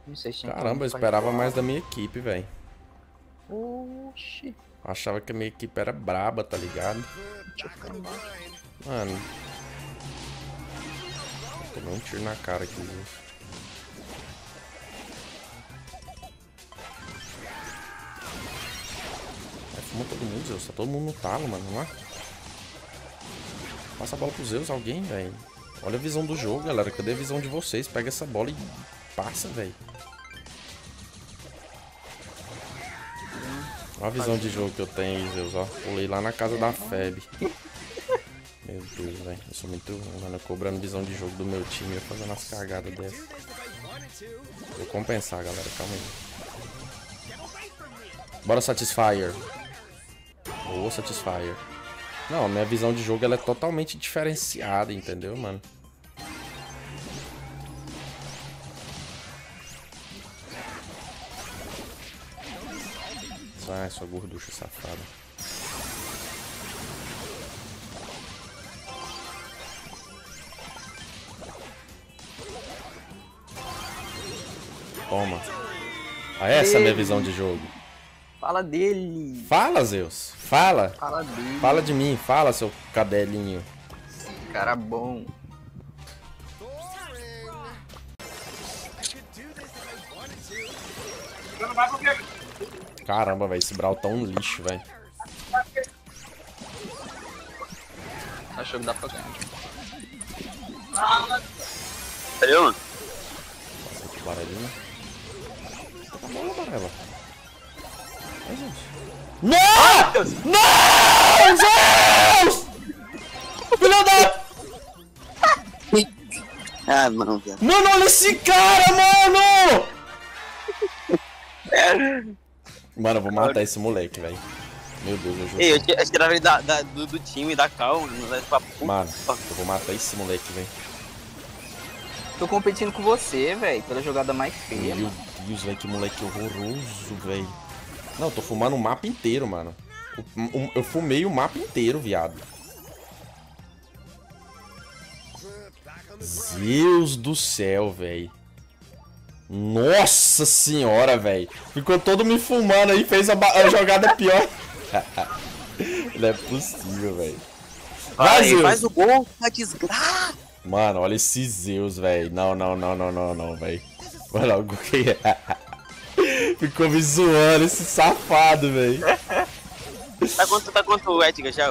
Vocês tinham Caramba, eu esperava mais da minha equipe, velho. Oxi. Achava que a minha equipe era braba, tá ligado? Deixa eu ficar embaixo. Mano. Tomei um tiro na cara aqui, viu? Vai fumar todo mundo, Zeus. Tá todo mundo no talo, mano. Vamos lá. Passa a bola pro Zeus, alguém, velho. Olha a visão do jogo, galera. Cadê a visão de vocês? Pega essa bola e passa, velho. Olha a visão de jogo que eu tenho aí, Zeus, ó. Pulei lá na casa da Feb. Meu Deus, velho. Eu sou muito ruim, mano. Cobrando visão de jogo do meu time. Eu fazendo as cagadas dessas. Vou compensar, galera. Calma aí. Bora, Satisfyer. Boa, Satisfyer. Não, a minha visão de jogo ela é totalmente diferenciada, entendeu, mano? Sai, sua gorducha safada. Toma. Ah, essa é a minha visão de jogo. Fala dele. Fala, Zeus. Fala. Fala dele. Fala de mim. Fala, seu cadelinho. Cara bom. Caramba, velho. Esse Brawl tá um lixo, velho. Achou que dá pra ganhar. Valeu, mano. Passa aqui, barulhinho. Tá bom, Barela. Ai, gente. Não! Não! Zeus! Filho da... Ah, não, viado. Mano, olha esse cara, mano! Mano, eu vou matar esse moleque, velho. Meu Deus, eu juro. Ei, eu tirava ele do time, da calma, não vai pra puta. Mano, eu vou matar esse moleque, velho. Tô competindo com você, velho, pela jogada mais feia. Meu Deus, velho, que moleque horroroso, velho. Não, eu tô fumando o mapa inteiro, mano. Eu fumei o mapa inteiro, viado. Deus do céu, velho. Nossa senhora, velho. Ficou todo me fumando aí, fez a jogada pior. Não é possível, velho. Vai, Zeus. Faz o gol, tá desgraça. Mano, olha esse Zeus, velho. Não, velho. Olha o que é. Ficou me zoando esse safado, velho. Tá quanto o Edgar já?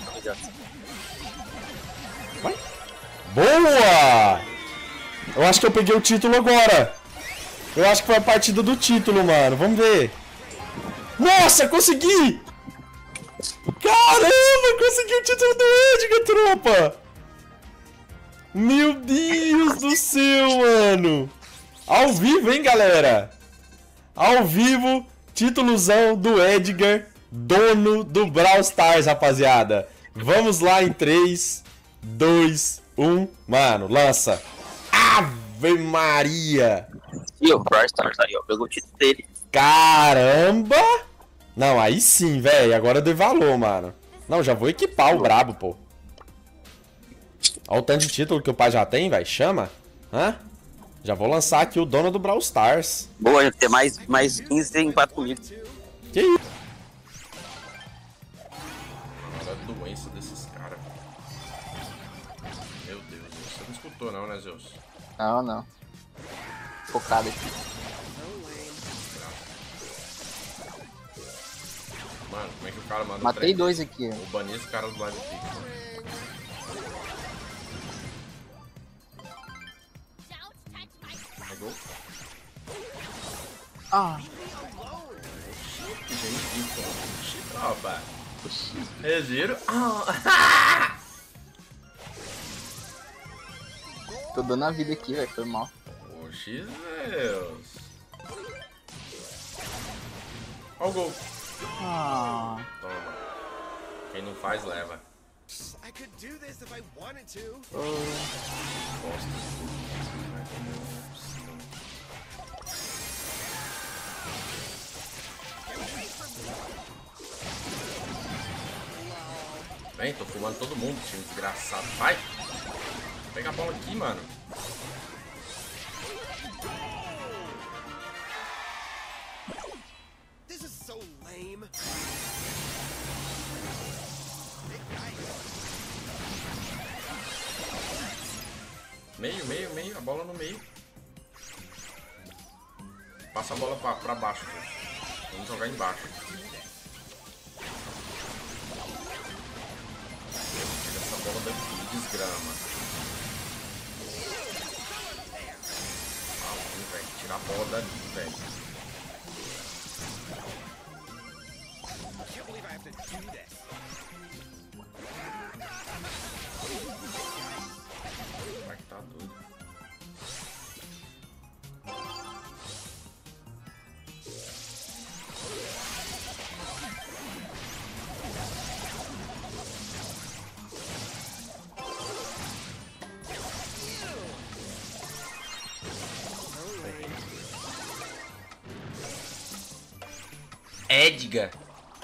Vai. Boa! Eu acho que eu peguei o título agora. Eu acho que foi a partida do título, mano. Vamos ver. Nossa, consegui! Caramba, consegui o título do Edgar, tropa! Meu Deus do céu, mano! Ao vivo, hein, galera? Ao vivo, títulozão do Edgar, dono do Brawl Stars, rapaziada. Vamos lá em 3, 2, 1. Mano, lança. Ave Maria! E o Brawl Stars aí, ó, pegou o título dele. Caramba! Não, aí sim, velho. Agora eu dei valor, mano. Não, já vou equipar o brabo, pô. Olha o tanto de título que o pai já tem, velho. Chama. Hã? Já vou lançar aqui o dono do Brawl Stars. Boa, já ter mais 15 em 4 comigo. Que isso? Olha a doença desses caras. Meu Deus, você não escutou não, né, Zeus? Não. Focado aqui. Mano, como é que o cara manda Matei 2 aqui, ó. Eu bani esse cara do live aqui. Pegou? Ah. Gente, tropa. É giro. Tô dando a vida aqui, velho. Foi mal. Oxi, Deus. Olha o gol. Ah. Toma. Quem não faz, leva. Bem, tô fumando todo mundo, time desgraçado. Vai! Vou pegar a bola aqui, mano. Meio, a bola no meio. Passa a bola pra baixo, pô. Vamos jogar embaixo. Tira essa bola daqui, desgrama. Velho, tirar a bola dali, velho. Vai que tá doido. Edgar.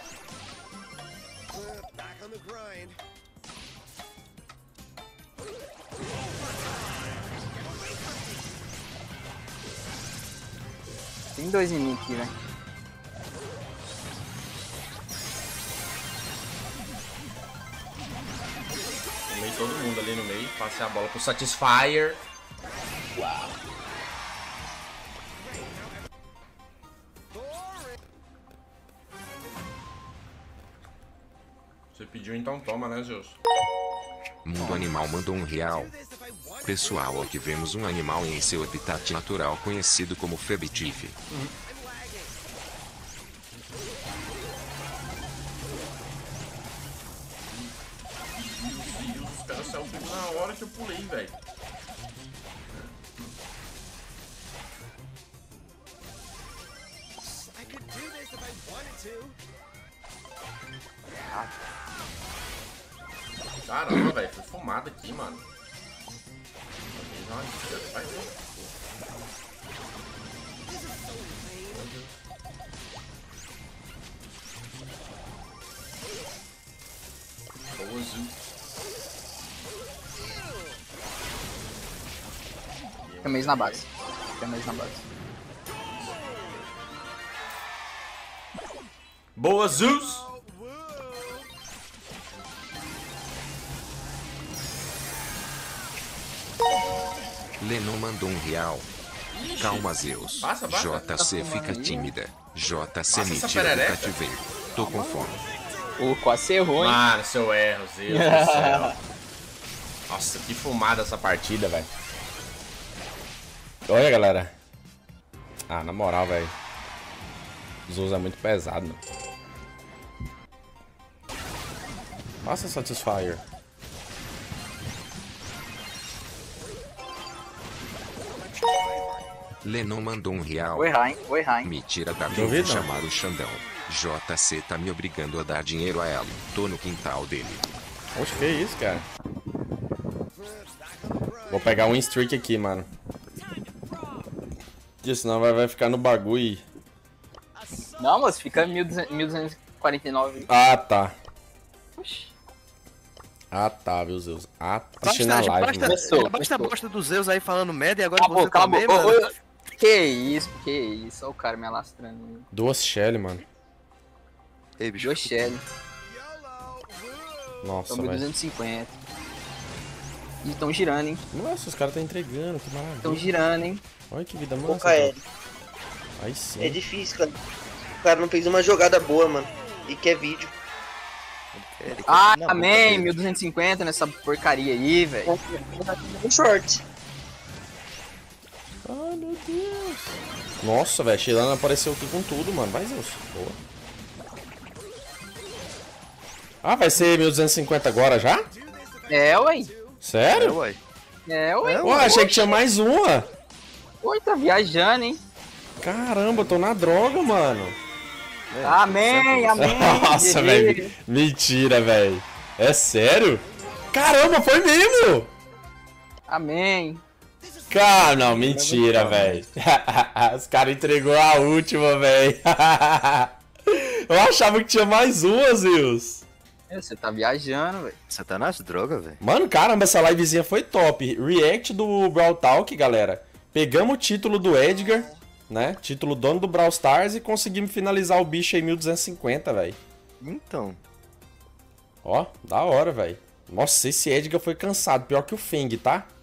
Tem dois em mim aqui, né? No meio, todo mundo ali no meio. Passei a bola pro Satisfyer. Uau. Você pediu, então toma, né, Zeus? Mundo Animal mandou R$1. Pessoal, aqui vemos um animal em seu habitat natural conhecido como Febitife. Os caras saíram tudo na hora que eu pulei, velho. Caramba, velho, foi fumado aqui, mano. Vai ver. Boa, Zul. Fica meio na base. Fica meio na base. Boa, Zeus! Lennon mandou R$1. Calma, Zeus. Passa. JC fica tímida. JC me essa tira do perereca. cativeiro. Tô com fome. Quase errou, hein? Mano, seu erro, Zeus do céu. Nossa, que fumada essa partida, velho. Olha, galera. Ah, na moral, velho. Zeus é muito pesado, mano. Passa Satisfyer. Lennon mandou R$1. Vou errar, hein? Vou errar, hein? Me tira da Duvido, vida não. chamar o Xandão. JC tá me obrigando a dar dinheiro a ela. Tô no quintal dele. Oxe, que isso, cara? Vou pegar um streak aqui, mano. Porque senão vai ficar no bagulho. Não, moço, fica 1249. Ah, tá. Oxi. Ah, tá, viu, Zeus? Ah, tá assistindo a live, mano. Começou, Basta a começou. bosta do Zeus aí falando merda e agora Cala a você boca, cala a também, boca. mano. Que isso. Olha o cara me alastrando. Duas Shelly, mano. Ei, bicho. Dois Shelly. Nossa, Estão velho. 1250. E estão girando, hein? Nossa, os caras estão entregando, que Estão maravilha. girando, hein? Olha que vida Pô, mansa. Kaeli, Aí sim. é difícil, cara. O cara não fez uma jogada boa, mano. E quer vídeo. Ah, Na boca amém, dele. 1250 nessa porcaria aí, velho. Um short. Ai, meu Deus. Nossa, velho, Sheilana apareceu aqui com tudo, mano. Vai, Zeus. Boa. Ah, vai ser 1250 agora já? É, ué. Sério? uai. É, ué. Pô, achei que tinha mais uma. Oi, tá viajando, hein? Caramba, eu tô na droga, mano. Amém, amém. Nossa, velho. Mentira, velho. É sério? Caramba, foi mesmo. Amém. Cara, não, mentira, velho. Os caras entregou a última, velho. Eu achava que tinha mais uma, Zeus. Você tá viajando, velho. Você tá nas drogas, velho. Mano, caramba, essa livezinha foi top. React do Brawl Talk, galera. Pegamos o título do Edgar, né? Título dono do Brawl Stars e conseguimos finalizar o bicho aí 1250, velho. Então. Ó, da hora, velho. Nossa, esse Edgar foi cansado. Pior que o Feng, tá?